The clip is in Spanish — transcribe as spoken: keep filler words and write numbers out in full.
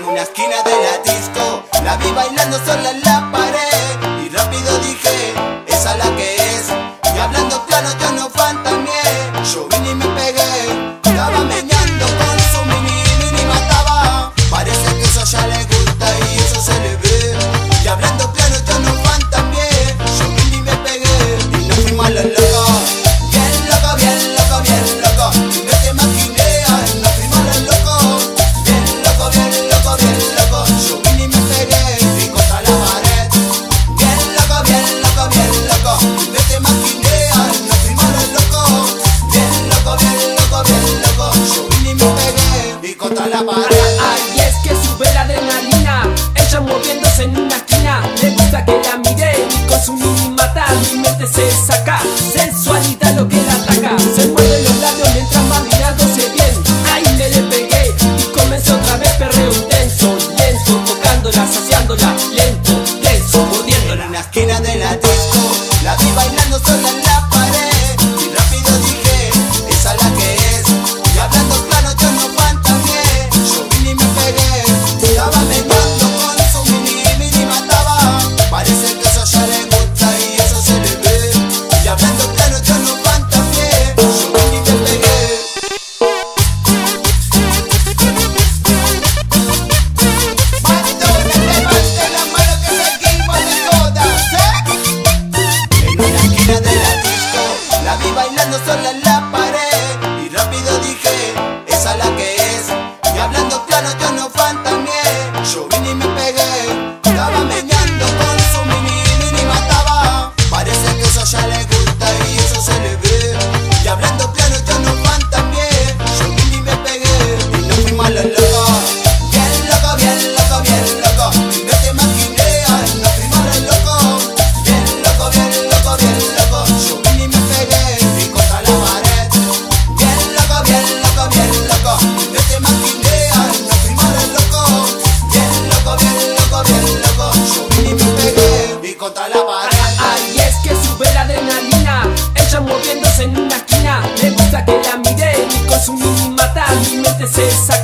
En una esquina de la disco la vi bailando sola en la pared y rápido dije, esa la que es. Y hablando claro yo no fantameé, yo vine y me pegué. Estaba meñando con su mini, mini mataba. Parece que eso ya le gusta y eso se le ve. Y hablando claro yo no fantameé, yo vine y me pegué. Y nos fuimos a los locos, bien loco, bien loco, bien loco. Y no te imaginé, ay, nos fuimos a los locos, bien loco, bien loco, bien loco. Yo vine y me pegué y contra la pared, bien loco, bien loco, bien loco. Y no te imaginé, ay, nos fuimos a los locos, bien loco, bien loco, bien loco. Yo vine y me pegué y contra la pared. Ay, es que sube la adrenalina, ella moviéndose en una esquina. Le gusta que la mire y con su mini mata mi mente se saca. Sensualidad lo que la ataca, se mueven los labios mientras va mirándose bien. Ahí me le pegué y comencé otra vez perreo intenso, lento, tocándola, saciándola, lento, denso, mordiéndola. En una esquina de la disco la vi bailando sola en la pared y rápido dije, esa es la que es. Y hablando claro yo no fantameé, yo vine y me pegué. Estaba meneando con su mini, mini mataba. Parece que eso ya le gusta y eso se le ve. Y hablando claro yo no fantameé, yo vine y me pegué. Matones, levante la mano que seguimos de todas, ¿eh? En una esquina de la disco la vi bailando sola en la pared y rápido dije, esa es la que es. Y hablando claro yo no fantameé, yo vine y me pegué. Estaba meñando con su mini, mini mataba. Parece que eso ya le gusta y eso se le ve. Y hablando claro yo no fantameé, yo vine y me pegué. Y nos fuimos a los locos, bien loco, bien loco, bien loco. Y no te imaginé, ay, nos fuimos a los locos, bien loco, bien loco, bien loco. Yo vine y me pegué y contra la pared, bien loco, bien loco, bien loco. Y no te imaginé, ay, nos fuimos a los locos, bien loco, bien loco, bien loco. Yo vine y me pegué y contra la pared. Ay, es que sube la adrenalina, ella moviéndose en una esquina. Le gusta que la mire y con su mini mata mi mente se saca.